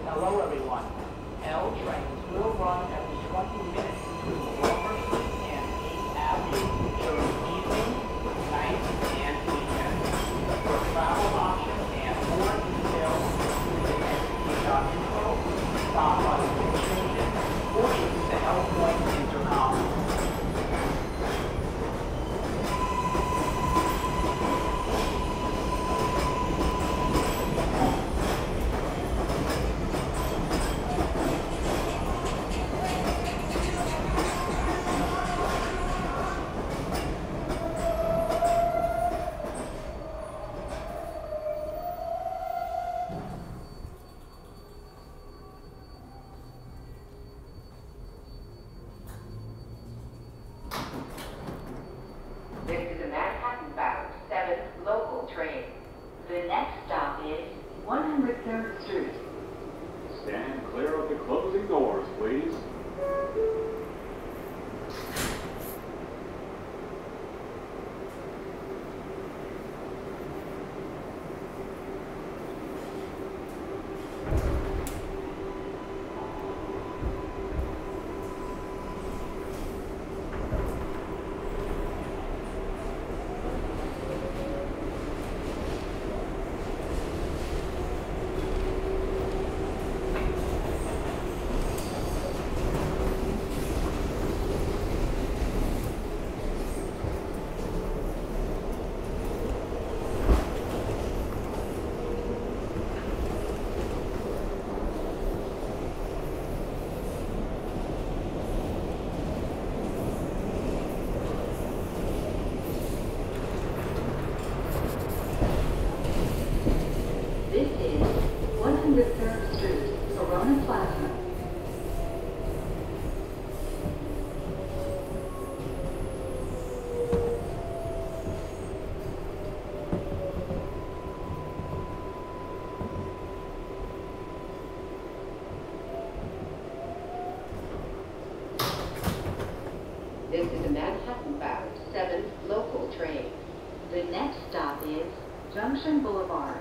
Hello everyone. L trains will run every 20 minutes between Wilmer Street and 8th Avenue during evening, night, and weekends. For travel options and more details, visit ntc.info, stop by the station, or use the L Point intercom. This is a Manhattan-bound 7 local train. The next stop is 103rd Street. Stand clear of the closing doors, please. This is 103rd Street, R188 Plaza. This is a Manhattan-bound 7 local train. The next stop is Junction Boulevard.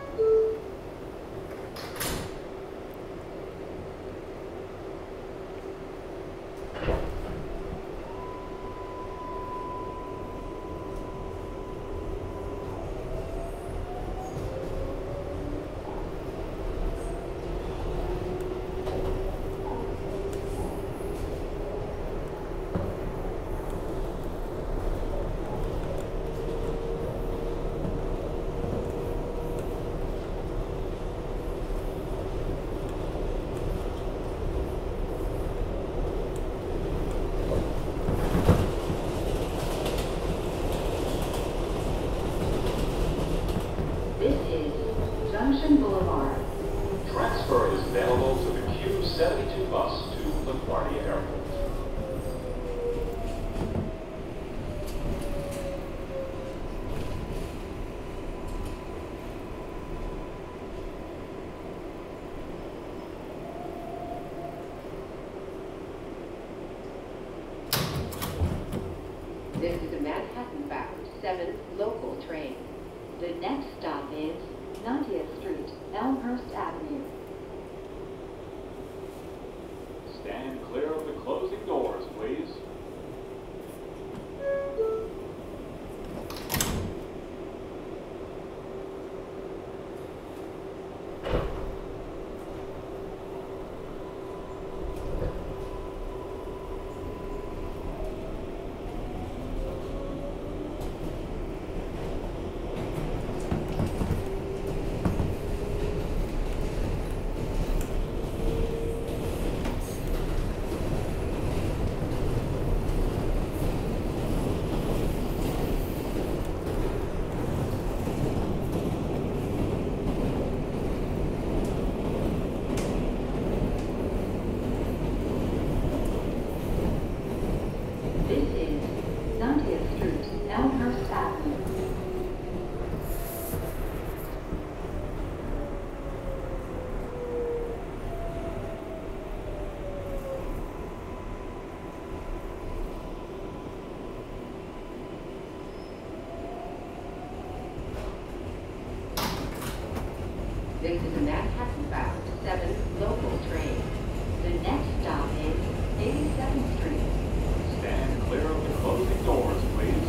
This is Junction Boulevard. Transfer is available to the Q72 bus to LaGuardia Airport. This is a Manhattan-bound 7 local train. The next stop is 90th Street, Elmhurst Avenue. Stand clear of the closing doors, please. This is 90th Street, Elmhurst Avenue. This is a Manhattan-bound 7 local train. The next stop is 82nd Street. Stand clear of the closing doors, please.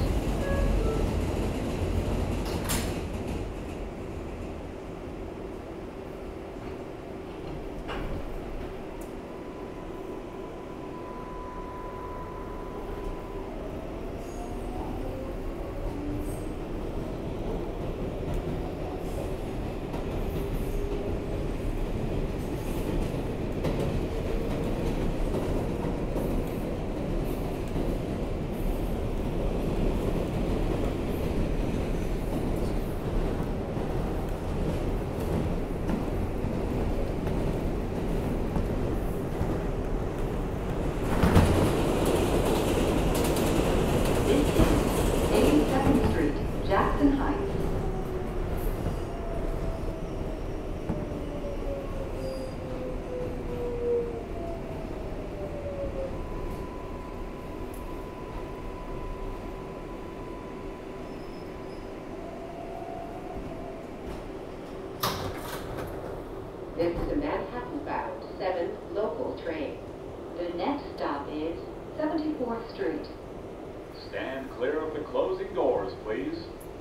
This is 82nd Street, Jackson Heights. This is a Manhattan-bound 7 local train. The next stop is 74th Street. Stand clear of the closing doors, please.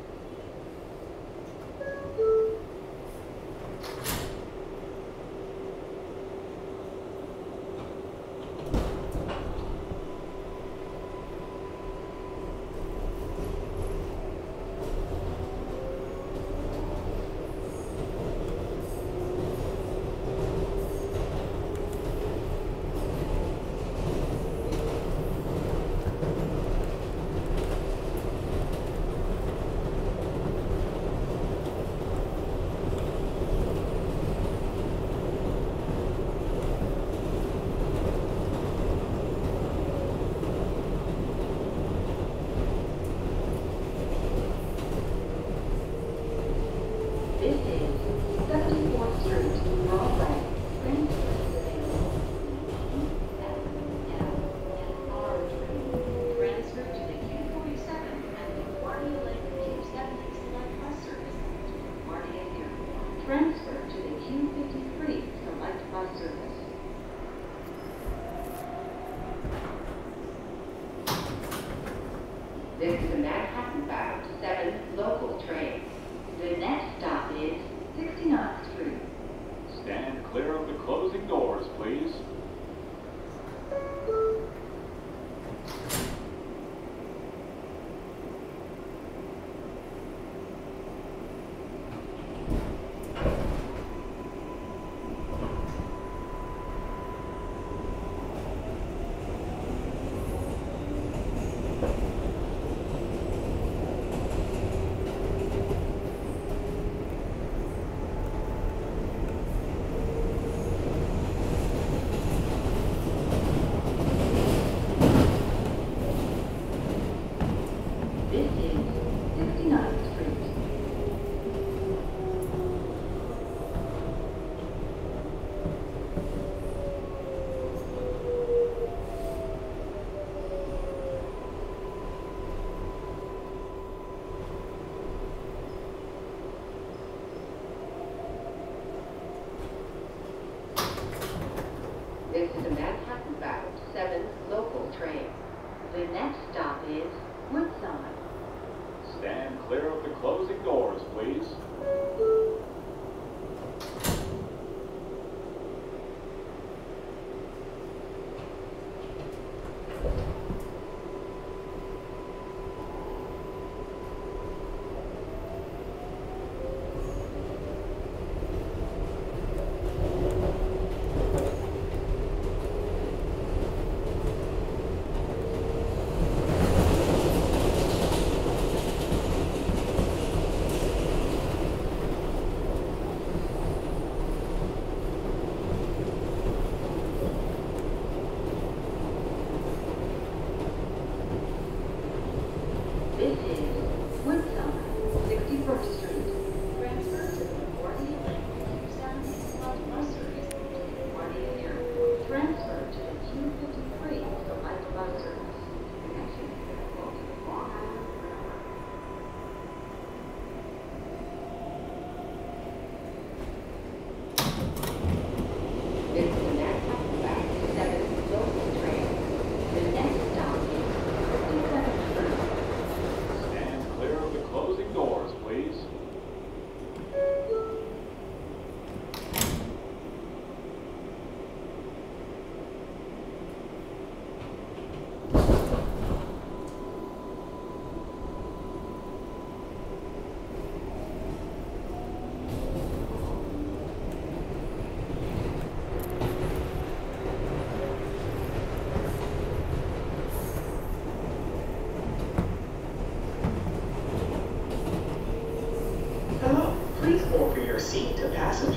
This is 74th Street, Broadway. Train service available. R train. Transfer to the Q47 and LaGuardia Lake Q70 Select Bus Service to LaGuardia Airport. Transfer to the Q53 Select Bus Service. This is a Manhattan-bound 7 local train. The next stop is 69th Street. Stand clear of the closing doors, please.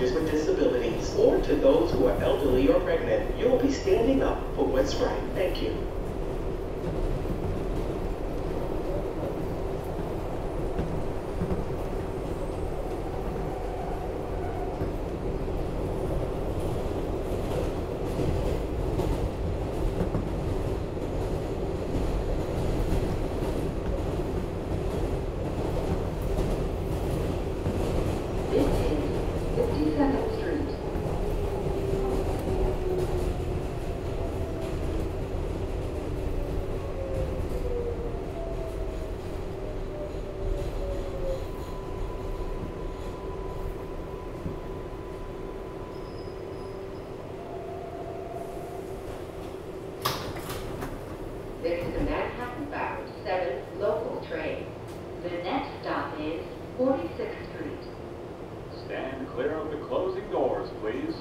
passengers with disabilities or to those who are elderly or pregnant, you will be standing up for what's right. Thank you. This is 52nd Street. This is a Manhattan-bound 7 local train. The next stop is 46th Street. Stand clear of the closing doors, please.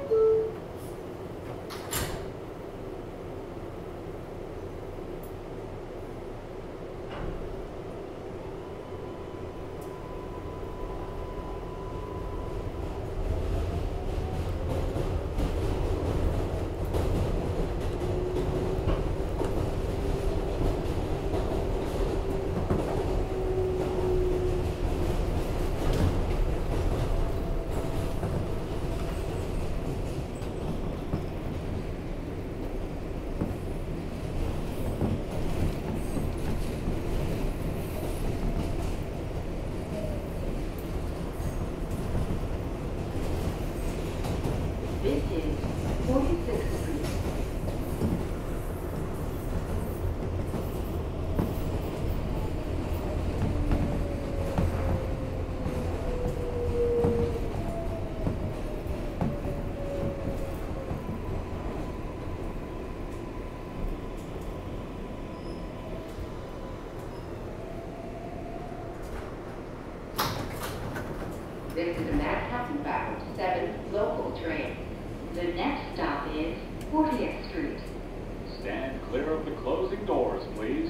This is 46th Street. This is a Manhattan-bound 7 local train. The next stop is 40th Street. Stand clear of the closing doors, please.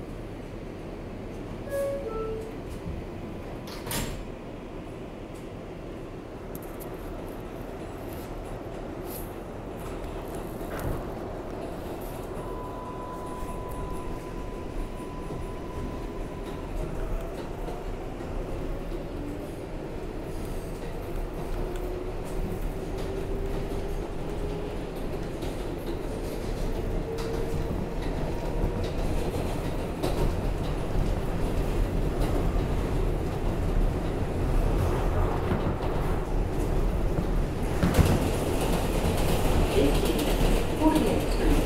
This is 40th Street.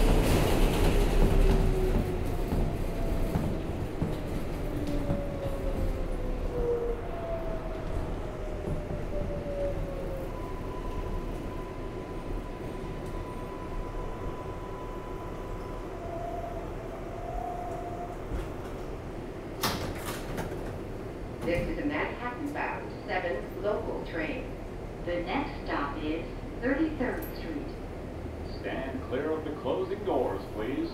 This is a Manhattan-bound 7 local train. The next stop is 33rd Street. Stand clear of the closing doors, please.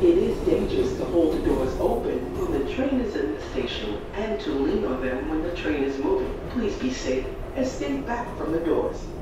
It is dangerous to hold the doors open when the train is in the station and to lean on them when the train is moving. Please be safe and stay back from the doors.